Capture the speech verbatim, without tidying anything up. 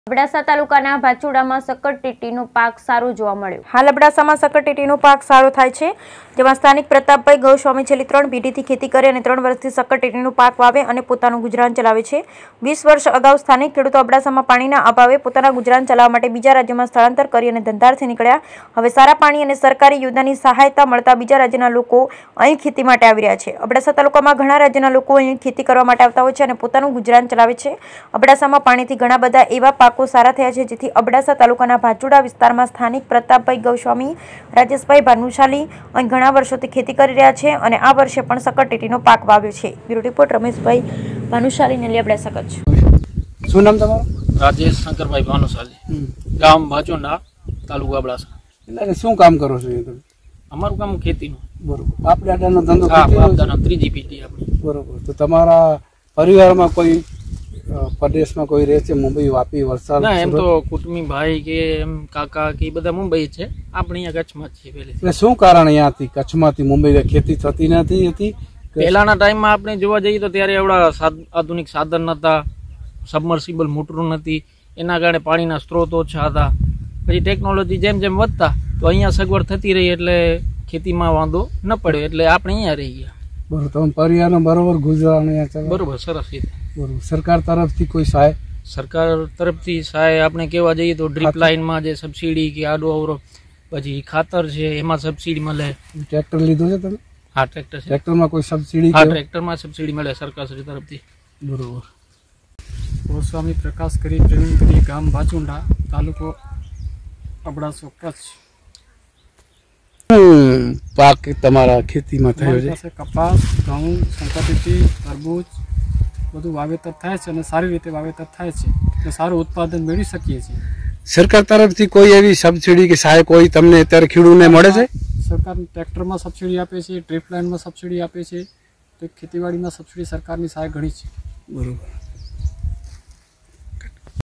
અબડાસા તાલુકાના ભાચુડામાં સક્કરટેટીનો પાક સારો જોવા મળ્યો। હાલ અબડાસામાં સક્કરટેટીનો પાક સારો થાય છે, જેમાં સ્થાનિક પ્રતાપભાઈ ગૌસ્વામી છેલ્લી ત્રણ પેઢીથી ખેતી કરે અને ત્રણ વર્ષથી સક્કરટેટીનો પાક વાવે અને પોતાનું ગુજરાન ચલાવે છે। વીસ વર્ષ અગાઉ સ્થાનિક ખેડૂતો અબડાસામાં પાણીના અભાવે પોતાના ગુજરાન ચલાવવા માટે બીજા રાજ્યોમાં સ્થળાંતર કરી અને ધંધાર્થે નીકળ્યા। હવે સારા પાણી અને સરકારી યોજનાની સહાયતા મળતા બીજા રાજ્યના લોકો અહીં ખેતી માટે આવી રહ્યા છે। અબડાસા તાલુકામાં ઘણા રાજ્યના લોકો અહીં ખેતી કરવા માટે આવતા હોય છે અને પોતાનું ગુજરાન ચલાવે છે। અબડાસામાં પાણીથી ઘણા બધા એવા પાકો સારા થયા છે, જેથી અબડાસા તાલુકાના ભાચુડા વિસ્તારમાં સ્થાનિક પ્રતાપભાઈ ગૌસ્વામી, રાજેશભાઈ ભાનુશાલી અહીં ઘણા વર્ષોથી ખેતી કરી રહ્યા છે અને આ વર્ષે પણ સક્કરટેટીનો પાક વાવ્યો છે। Bureau report Rameshbhai Bhanushali, Neli, Abdasa, Kutch. શું નામ તમારું? રાજેશ શંકરભાઈ ભાનુશાલી, ગામ ભાચુડા, તાલુકો અબડાસા। એટલે શું કામ કરો છો તમે? અમારું કામ ખેતીનું। બરોબર। બાપ દાદાનો ધંધો? હા, બાપ દાદાનો ત્રીજી પેઢી આપણી। બરોબર। તો તમારા પરિવારમાં કોઈ પ્રદેશમાં કોઈ રહે છે? મુંબઈ, વાપી, વલસાડ? ના, એમ તો કુટુંબી ભાઈ કે એમ કાકા કે બધા મુંબઈ છે, આપણે અહીંયા કચ્છમાં જ છીએ પહેલે। એટલે શું કારણ અહીંયાથી કચ્છમાંથી મુંબઈ ખેતી થતી નથી હતી? પહેલાના ટાઈમમાં આપણે જોવા જઈએ તો ત્યારે એવડા આધુનિક સાધન નહોતા, સબમર્સિબલ મોટરો નથી, એના કારણે પાણીના સ્ત્રોત ઓછા હતા। પછી ટેકનોલોજી જેમ જેમ વધતા તો અહીંયા સગવડ થતી રહી એટલે ખેતીમાં વાંધો ન પડ્યો, એટલે આપણે અહીંયા રહી ગયા। બરોબર। તમે પરિવારનો બરોબર ગુજરાન અહીંયા ચાલે? બરોબર, સરસ રીતે। બરોબર। સરકાર તરફથી કોઈ સહાય? સરકાર તરફથી સહાય આપણે કહેવા જઈએ તો ડ્રીપ લાઇનમાં જે સબસિડી કે આડો અવરો, પછી ખાતર છે એમાં સબસિડી મળે। ટ્રેક્ટર લીધું છે તમે? હા, ટ્રેક્ટર છે। ટ્રેક્ટરમાં કોઈ સબસિડી? હા, ટ્રેક્ટરમાં સબસિડી મળે સરકારશ્રી તરફથી। બરોબર। ગોસ્વામી પ્રકાશ કરી પ્રવીણ કરી, ગામ ભાચુડા, તાલુકો અબડાસો, કચ્છ। પાક તમારા ખેતીમાં થયો છે? કપાસ, ઘઉં, સક્કરટેટી, તરબૂચ બધું વાવેતર થાય છે અને સારી રીતે વાવેતર થાય છે એટલે સારું ઉત્પાદન મેળવી શકીએ છીએ। સરકાર તરફથી કોઈ એવી સબસિડી કે સહાય કોઈ તમને અત્યારે ખેડૂતને મળે છે? સરકાર ટ્રેક્ટરમાં સબસિડી આપે છે, ડ્રીપ લાઇનમાં સબસિડી આપે છે, તો ખેતીવાડીમાં સબસિડી સરકારની સહાય ઘણી છે। બરોબર।